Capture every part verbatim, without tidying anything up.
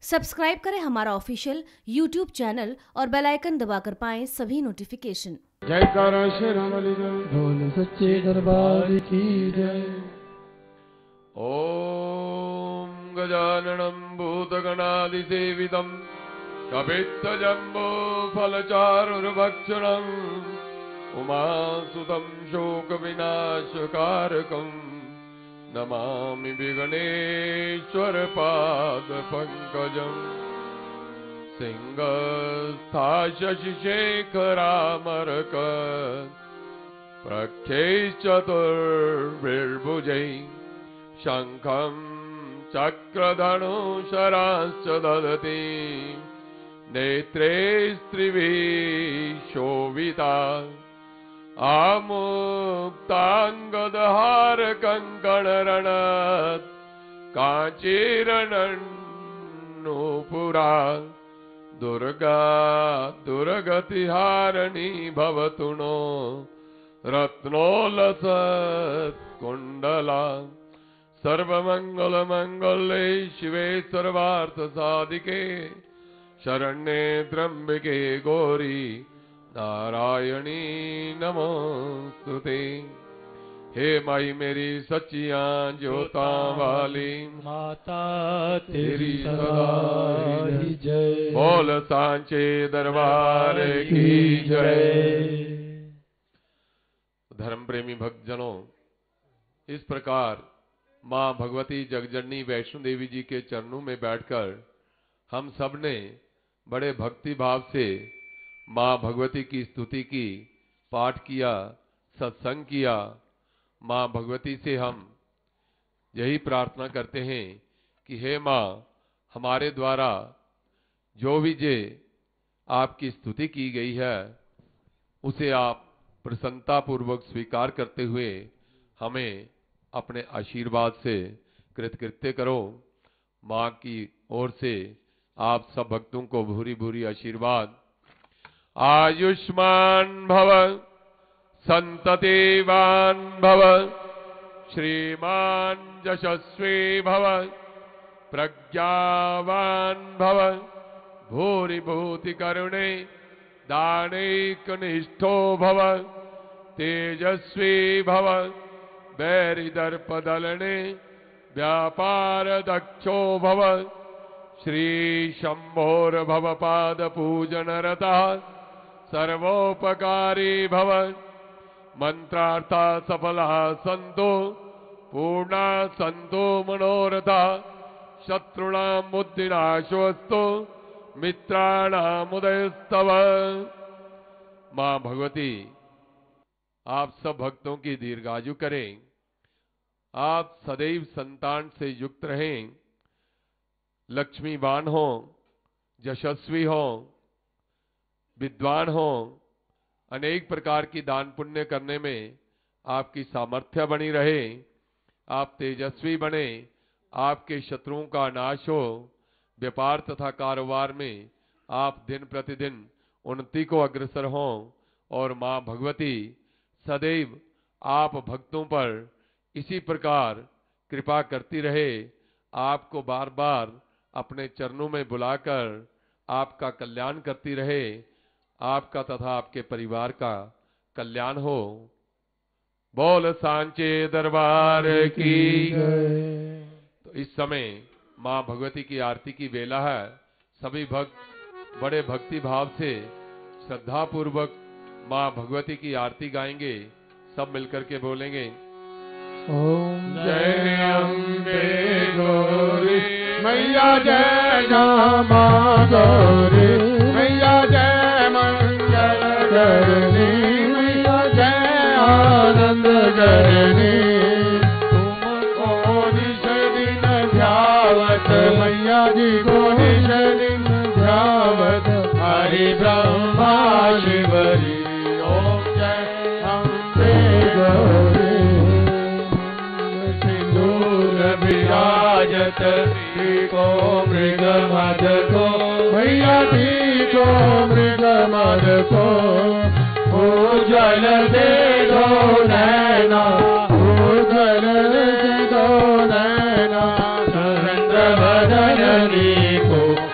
Subscribe करें हमारा official YouTube channel और बेल आइकन दबाकर पाएं सभी नोटिफिकेशन। जयकारा श्री राम बोल सच्चे दरबार की जय। ओम गजाननं भूतगणादिसेवितं कपित्थजम्बो फलचारुर्भक्षणं उमासुतं शोकविनाशकारकं नमामि विघ्नेश्वर पादपङ्कजम्। सिंहस्था शशिशेखरामरक प्रख्यैश्चतुर्भिर्भुजै शङ्खं चक्रधनुशराश्च ददति नेत्रे स्त्रिभिः शोभिता आमुक्ताङ्गदहार कङ्कणरणत् काञ्चीरणन्नूपुरा दुर्गा दुर्गतिहारिणी भवतु नो रत्नोल्लसत्कुण्डला। सर्वमङ्गलमङ्गले शिवे सर्वार्थसाधिके शरण्ये त्र्यम्बके गौरी नारायणी नमोस्तुते। हे माई मेरी सच्चियां ज्योतां वाली माता तेरी सदा ही जय। बोल सांचे दरबार की जय। धर्म प्रेमी भक्तजनों, इस प्रकार मां भगवती जगजननी वैष्णो देवी जी के चरणों में बैठकर हम सब ने बड़े भक्ति भाव से मां भगवती की स्तुति की, पाठ किया, सत्संग किया। मां भगवती से हम यही प्रार्थना करते हैं कि हे मां, हमारे द्वारा जो भी जे आपकी स्तुति की गई है उसे आप प्रसन्नता पूर्वक स्वीकार करते हुए हमें अपने आशीर्वाद से कृतकृत्य करो। मां की ओर से आप सब भक्तों को भूरी भूरी आशीर्वाद। आयुष्मान भव संततिवान भव श्रीमान यशस्वी भव प्रज्ञावान भव भूरि भूति करुणे दानैकनिष्ठो भव तेजस्वी भव वैरिदर्पदलने व्यापार दक्षो भव श्री शंभोर भव पाद पूजन रतः सर्वोपकारी भव मंत्रार्था सफला संतो पूर्णा संतो मनोरथा शत्रुणां बुद्धिनाशोऽस्तु मित्राणाम् उदयस्तव। मां भगवती आप सब भक्तों की दीर्घायु करें, आप सदैव संतान से युक्त रहें, लक्ष्मीवान हो, यशस्वी हो, विद्वान हो, अनेक प्रकार की दान पुण्य करने में आपकी सामर्थ्य बनी रहे, आप तेजस्वी बने, आपके शत्रुओं का नाश हो, व्यापार तथा कारोबार में आप दिन प्रतिदिन उन्नति को अग्रसर हों और मां भगवती सदैव आप भक्तों पर इसी प्रकार कृपा करती रहे, आपको बार बार अपने चरणों में बुलाकर आपका कल्याण करती रहे, आपका तथा आपके परिवार का कल्याण हो। बोल सांचे दरबार की। तो इस समय मां भगवती की आरती की वेला है। सभी भक्त बड़े भक्ति भाव से श्रद्धा पूर्वक मां भगवती की आरती गाएंगे। सब मिलकर के बोलेंगे ओम जय अम्बे गौरी मैया जय मां गौरी मैया जय मंगल करनी मैया जय आनंद करनी। तुमको निश दिन ध्यावत मैया जी को निश दिन ध्यावत हरि ब्रह्मा शिवरी। ओम जय अम्बे गौरी सिंदूर विराजत को मृग मद को मैया दी को मृग मद को उज्जवल दे दो नैना उज्जवल दे दो नैना चंद्र बदन को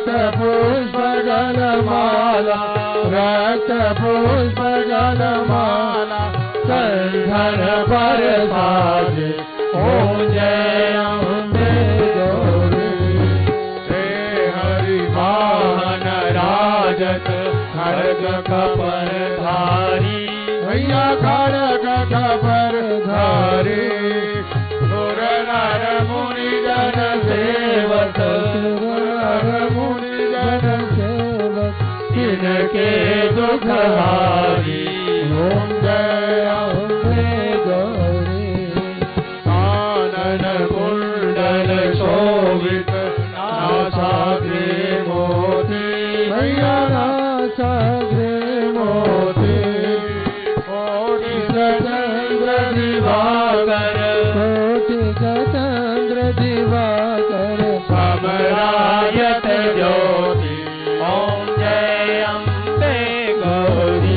रक्त पुष्प गलमाला रक्त पुष्प गलमाला कंधर पर साजे ओम जय अम्बे गौरी हे हरि वाहन राजत खड्ग कपर धारी भैया खड्ग कपर धारी सुर नर मुनि जन सेवक सुर नर मुनि जन सेवक तिनके दुख हारी ओम जय अम्बे गौरी कानन कुंडल शोभित नासाग्रे मोती भैया नासाग्रे मोती कोटि चंद्र दिवाकर कोटि चंद्र दिवाकर समरायत ज्योति ओम जय अम्बे गौरी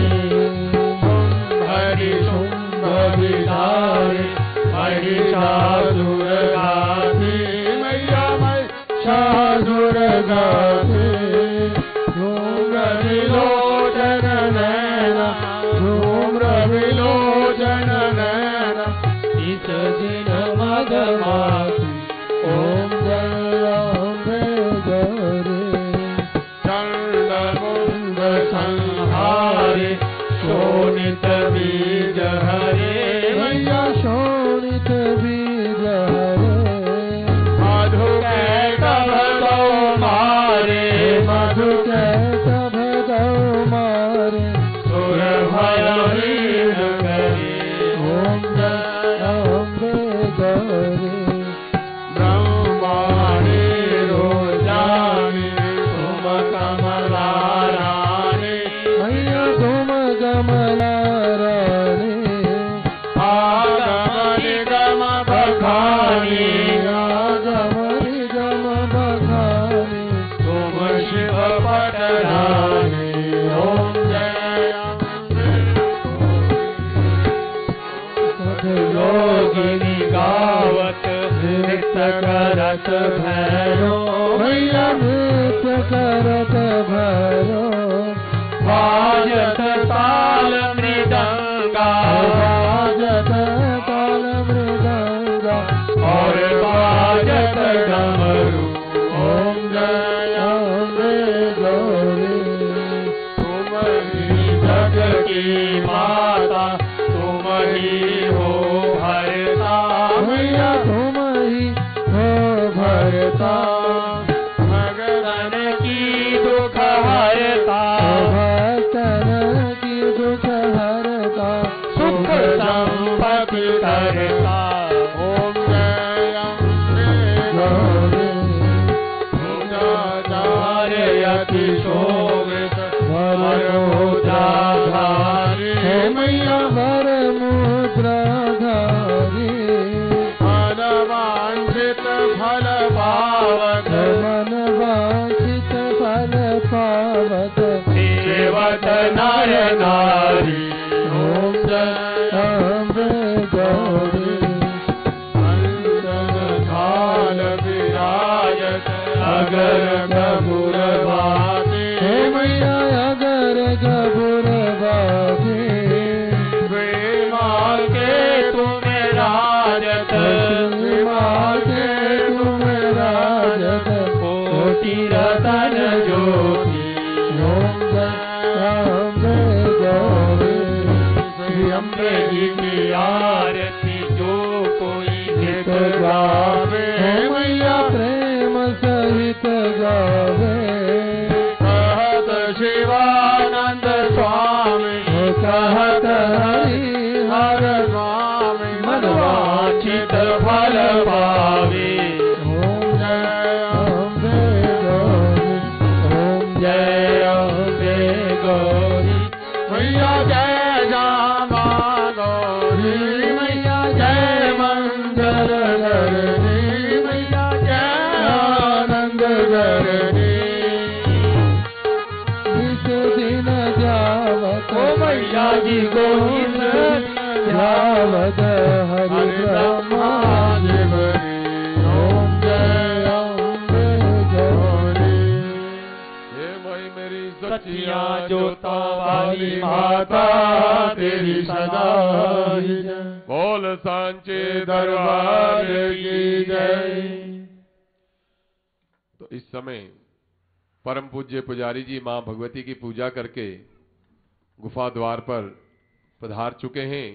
हरि शुंभ विधारी महिषासुर गाती मैया महिषासुर गाती धूम्र विलोचन नैना धूम्र विलोचन नैना इस दिन मदमाती ओम जय अम्बे गौरी चंड मुंड संहारे शोणित बीज हरे भैया शोणित बीज हरे मधु कैटभ गौ मारे मधु कैटभ गौ मारे सुर भयहीन करे ओम जय अम्बे गौरी ब्रह्माणी रोजानी तुम कमला रानी भैया तुम कमला रानी आगम निगम बखानी आगम निगम बखानी तुम शिव पटरानी ओम जय अम्बे योगिनी गावत नृत्य करत भैरो भैया नृत्य करत भैरो बाजत ताल मृदंगा बाजत ताल मृदंगा और बाजत डमरू ओम जय अम्बे गौरी तुम ही जग की माता तुम ही हो भरता भैया तुम ही हो भरता भगवान की दुख हरता भक्तन की दुख हरता सुख संपत्ति करता ओम जय अम्बे गौरी अति शोभित वरमुद्राधारी हे मैया वरमुद्राधारी मन वांछित फल पावत मन वांछित फल पावत सेवत नर नारी ओम जय अम्बे गौरी अंजन काल विराजत अगर गबुर बाती हे मैया अगर गबुर बाती विमाल के तुम राजत विमाल के तुम राजत कोटि रतन ज्योति ओम जय अम्बे गौरी श्री अम्बे जी की आरती जो कोई नित गावे हे मैया प्रेम सहित गावे कहत शिवानंद स्वामी कहत हरि हर स्वामी मन वांछित फल पावे ओम जय अम्बे गौरी ओम जय अम्बे गौरी मैया जय श्यामा गौरी मैया जय मंगल धरणी मैया जय आनंद धरणी इस दिन जावत ओ मैया जी गोविंद जावत हरि ब्रह्मा जीवनी ओम जय अम्बे गौरी सच्चियां जोता वाली माता तेरी सदा ही जय। बोल सांचे दरबार की जय। तो इस समय परम पूज्य पुजारी जी मां भगवती की पूजा करके गुफा द्वार पर पधार चुके हैं।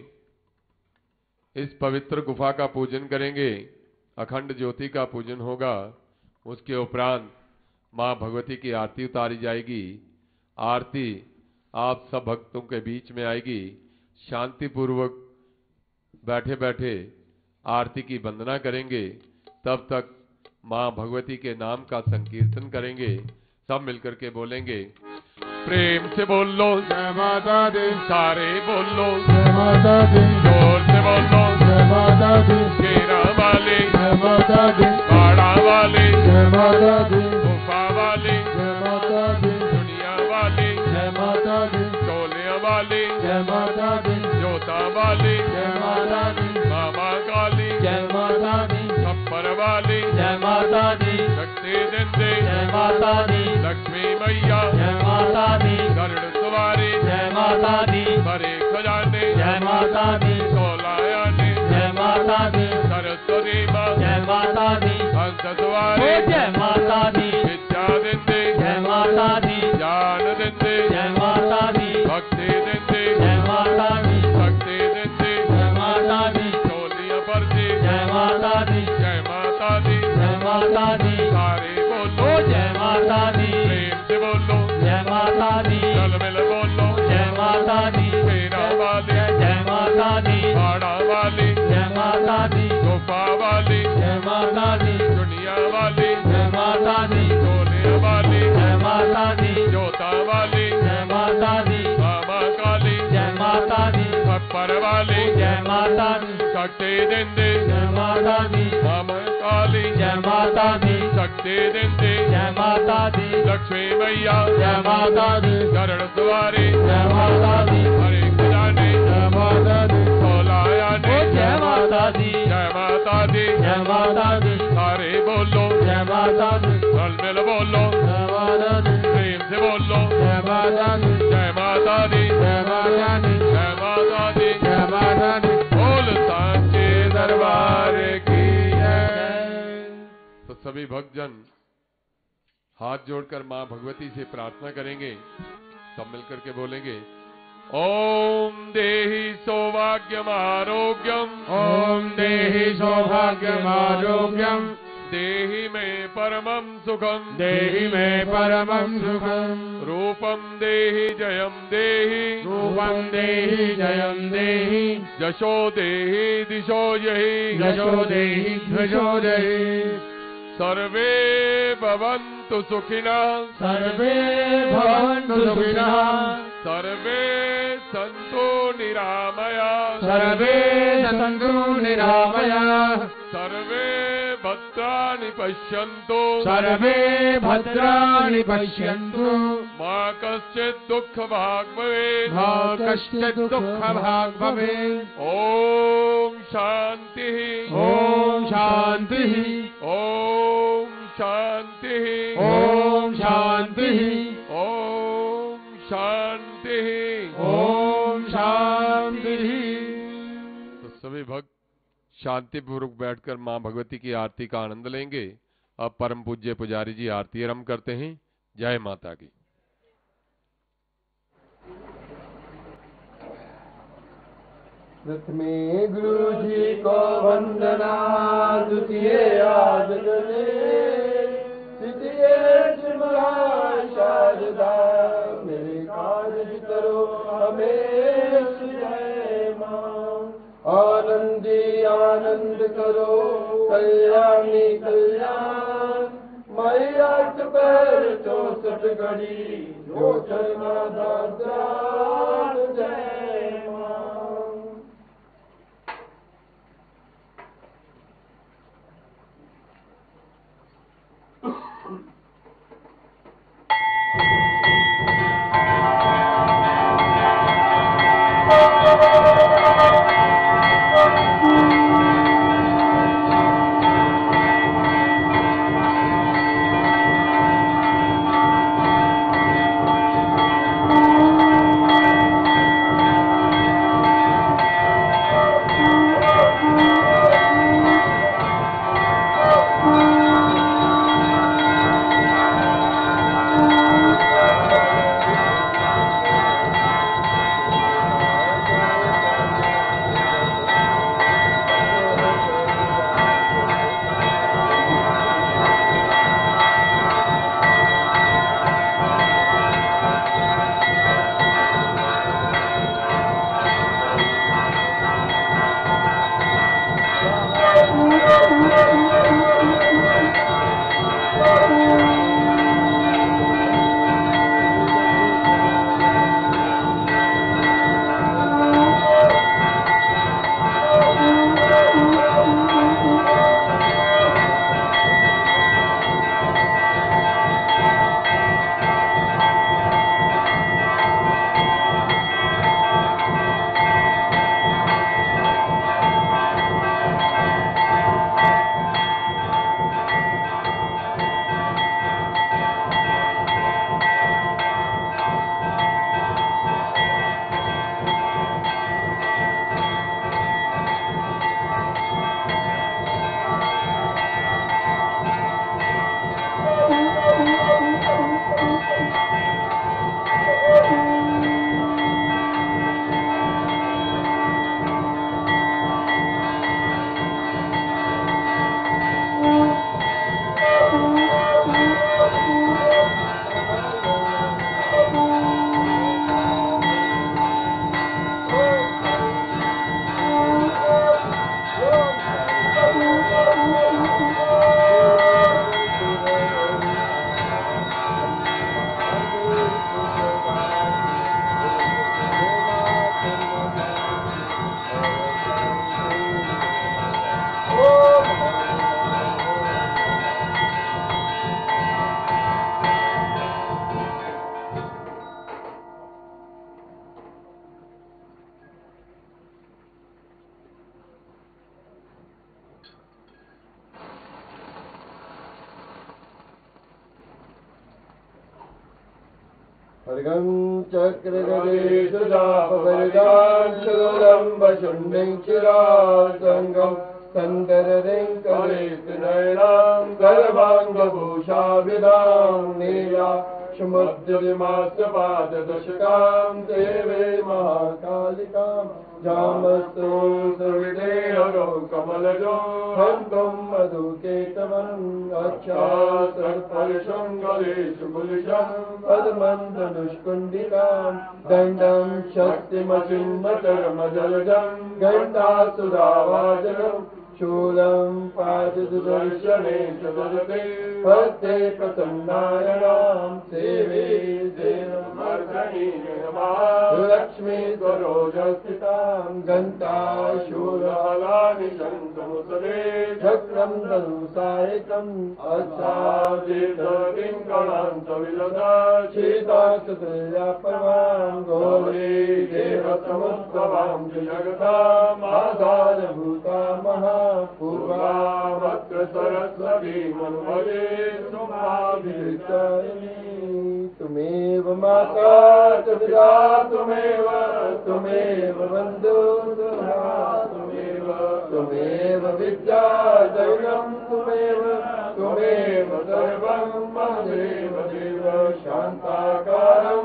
इस पवित्र गुफा का पूजन करेंगे, अखंड ज्योति का पूजन होगा। उसके उपरांत मां भगवती की आरती उतारी जाएगी। आरती आप सब भक्तों के बीच में आएगी। शांति पूर्वक बैठे बैठे आरती की वंदना करेंगे। तब तक मां भगवती के नाम का संकीर्तन करेंगे। सब मिलकर के बोलेंगे, प्रेम से बोलो जय माता दी, सारे बोलो जय माता दी, जोर से बोलो जय माता दी, शेरा वाले जय माता दी, बाड़ा वाले जय माता दी, गुफा वाले जय माता दी, दुनिया वाले जय माता दी, टोले वाले जय माता दी, जोता वाले जय माता दी, मामा काली जय माता दी, खप्पर वाले जय माता दी, शक्ति दिंदे जय माता दी, लक्ष्मी मैया जय माता दी, गरुड़ सवारी जय माता दी, भरे खजाने जय माता दी, सोलायाने जय माता दी, सरस्वती माँ जय माता दी, हंस सवारी जय माता दी, विद्या दिंदे जय माता दी, ज्ञान दिंदे जय माता दी, भक्ति दिंदे जय माता दी, शक्ति दिंदे जय माता दी, टोलियां परदे जय माता दी, जय माता दी जय माता दी, सारे बोलो जय माता दी, प्रेम से बोलो जय माता दी, चल मिल बोलो जय माता दी, शेरा वाले जय माता दी, बाड़ा वाले जय माता दी, गुफा वाले जय माता दी, दुनिया वाले जय माता दी, टोले वाले जय माता दी, जोता वाले जय माता दी, मामा काली जय माता दी, खप्पर वाले जय माता दी, शक्ति दिंदे जय माता दी, मामा काली जय माता दी, शक्ति दिंदे जय माता दी, लक्ष्मी मैया जय माता दी, गरुड़ सवारी जय माता दी, हरे खजाने जय माता दी, सोलायाने जय माता दी, जय माता दी जय माता दी, सारे बोलो जय माता दी, चल मिल बोलो जय माता दी, प्रेम से बोलो जय माता दी, जय माता दी जय माता दी, जय माता दी जय माता दी, बोल सांचे दरबार की जय। तो सभी भक्तजन हाथ जोड़कर मां भगवती से प्रार्थना करेंगे। सब मिलकर के बोलेंगे, ओम देहि सौभाग्यम आरोग्यम, ओम देहि सौभाग्यम आरोग्यम, देहि मे परमं सुखम, देहि मे परमं सुखम, रूपम देहि जयम देहि, रूपं देहि जयं देहि, यशो देहि दिशो यहि, यशो देहि ध्वजो देहि, सर्वे भवन्तु सुखिनः, सर्वे भवन्तु सुखिनः, सर्वे सन्तु निरामयाः, सर्वे सन्तु निरामयाः, सर्वे भद्राणि पश्यन्तु, सर्वे भद्राणि पश्यन्तु, मा कश्चित् दुःखभाग् भवेत्, मा कश्चित् दुःखभाग् भवेत्। ॐ शान्तिः, ॐ शान्तिः, ॐ शान्तिः, ॐ शान्तिः, ॐ शान्तिः, ॐ शान्तिः। तो सभी भक्त शांति पूर्वक बैठकर मां भगवती की आरती का आनंद लेंगे। अब परम पूज्य पुजारी जी आरती आरंभ करते हैं। जय माता की। प्रथमे गुरु जी को वंदना, द्वितीय आज तृतीय शारदा, मेरे कार्य करो हमें जय मां। आनंदी आनंद करो, कल्याणी कल्याण, मैया पर चौसठ घड़ी जो चरना दाता जय मां। खड्गं चक्रगदेशुजापवरदां शूलं चिरासङ्गं सन्दररिं कलेतनयनां गर्वाङ्गभूषाभिधां नीला समुद्रमासपाददशकां देवे महाकालिकां जामस्तु सर्वदेहरो कमलजो हन्तं मधुकेतवम् अक्षासर्पशं गलेषु गुलिशं पद्मन्दनुष्कुण्डिकां दण्डं शक्तिमचिन्मचरमजलजं घण्टासुरावाजनं शूलं पाददर्शने च ददते हस्ते प्रसन्नायणां सेवे देवमर्दनी लक्ष्मी सरोजस्थितां घण्टाशूलहलानि शङ्खमुसले चक्रं धनुसायकम् अक्षादितकिङ्कणान्तविलदा शीतासुतुल्या परमां गौरी देवसमुद्भवां जगताम् आधारभूता महा पूर्वाभद्र सरस्वती मनुमये सुमाभिचारिणी तुमेव माता तुमिदा तुमेव तुमेव बन्धु तुमेव तुमेव विद्या दैवं तुमेव तुमेव सर्वं मदेव देव शान्ताकारं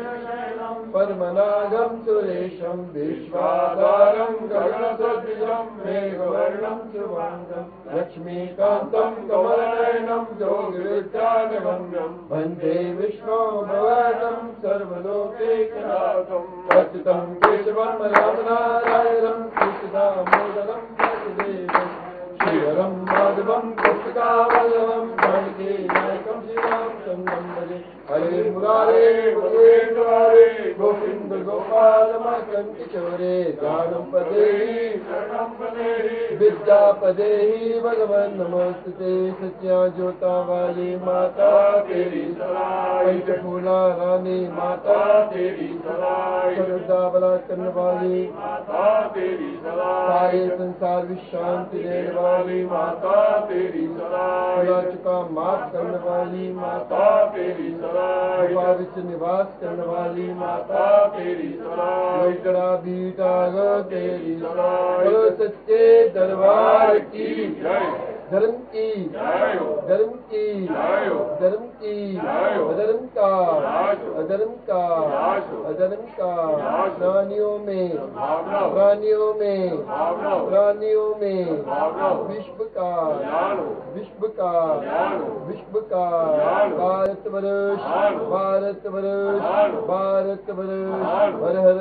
परमनागं सुरेशं विश्वाधारं गगनसदृशं मेघवर्णं शुभाङ्गं लक्ष्मीकान्तं कमलनयनं योगिविद्यानगम्यं वन्दे विष्णो भवनं सर्वलोकैकनाथम् अच्युतं केशवं रामनारायणं कृष्णदामोदरं वासुदेवं श्रीहरं माधवं कृष्णकावल्लभं जानकी नायकं श्रीरामचन्द्रं भजे हरे मुरारे गोविन्दवारे गोविन्द गोपाल माधवं किशोरे ज्ञानं पदेहि शरणं पदेहि विद्यापदेहि भगवन् नमोस्तुते सत्या ज्योता वाली माता तेरी सराय पंचफूला रानी माता तेरी सराय सर्वदा भला करने वाली माता तेरी सराय सारे संसार विश्रांति देने वाली माता तेरी सराय भुला चुका माफ करने वाली माता तेरी सराय विच निवास करने वाली माता तेरी सराय कड़ा बीटा गो तेरी सराय सच्चे दरबार की जय धर्म की धर्म की धर्म की अधर्म का अधर्म का अधर्म का प्राणियों में प्राणियों में प्राणियों में विश्व का विश्व का विश्व का भारत वर्ष भारत वर्ष भारत वर्ष हर हर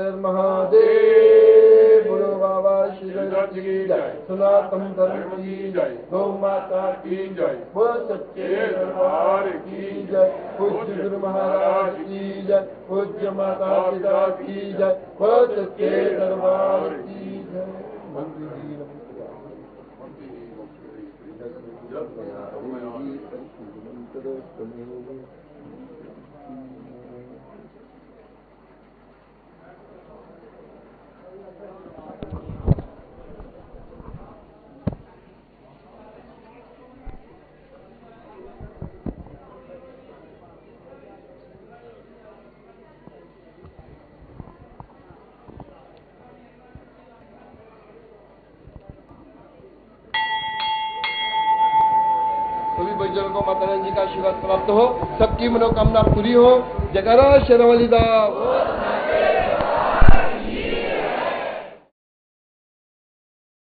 महादेव बोलो बाबा श्री की जय सनातन धर्म की जय गौ माता की जय बोलो सच्चे दरबार की जय पूज्य गुरु महाराज की जय पूज्य माता पिता की जय बोलो सच्चे दरबार की जय मंत्री जी भक्तजनों को माता रानी जी का आशीर्वाद प्राप्त हो, सबकी मनोकामना पूरी हो। जयकारा शेरावाली दा।